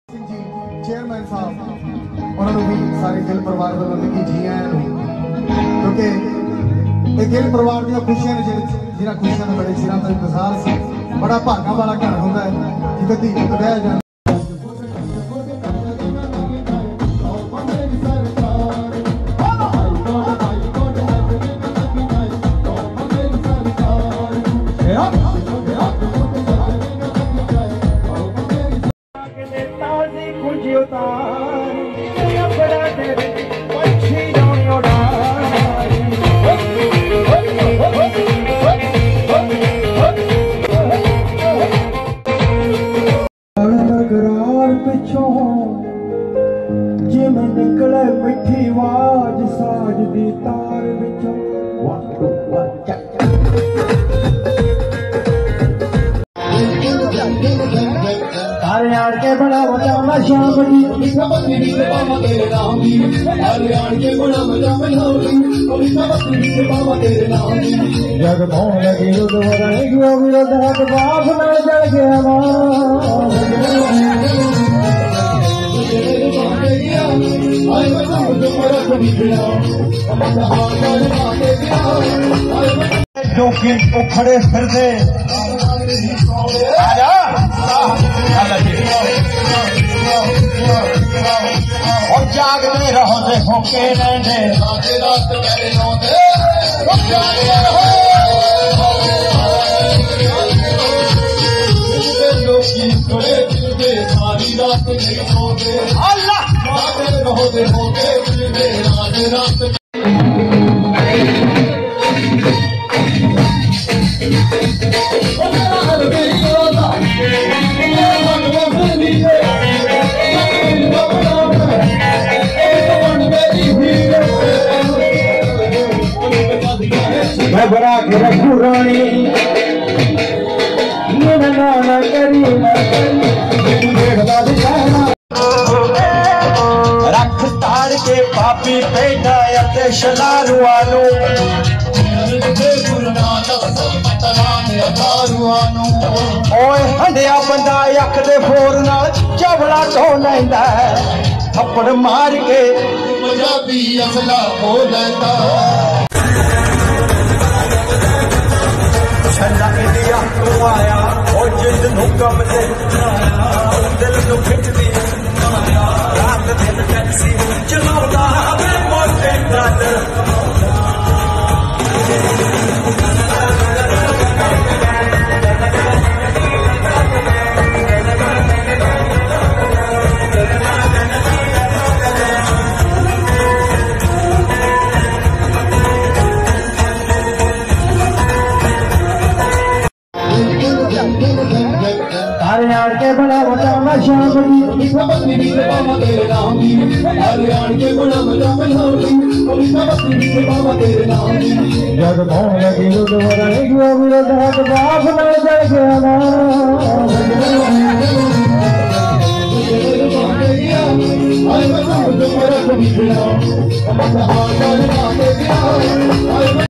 Chairman साहब उन्होंने भी सारे गिल परिवार वालों की जी आया क्योंकि गिल परिवार दी खुशियां ने जिन्हां खुशियां ने बड़े चिरां दा इंतजार सी। बड़ा भागा वाला घर हुंदा है जिथे धी पुत्त रह जांदे। जिमें निकले मिठी आवाज साज दी तार विचों तारे आड़ के बड़ा मजा मैं शाम दी तेरे नाम दी तारे आड़ के बड़ा मजा मैं शाम दी तेरे नाम दी जग मोह लगी रुद वरण गयो विरोध हाथ बाप न जल गया जो कि उखड़े फिरदे और जागते रहो दे भूखे रहंदे मैं बड़ा रखू रानी रख ताड़ के पापी पेटा शलारुआनू ओए हंडिया बंदा अख दे फोर नाल चवला ढो लैंदा थप्पड़ मार के पंजाबी असला हो लैंदा छल्ला इंडिया तू आया और जिंद नू कम से दिल नू खिंचदी रात दिन टैक्सी चलाउंदा वे मोटे गल तारे आड़ के बड़ा मजा मैं शाम दी तेरे नाम दी तारे आड़ के बड़ा मजा मैं शाम तेरे नाम दी जग मोह लगी रुद वरण गयो विरोध हाथ बाप न जल गया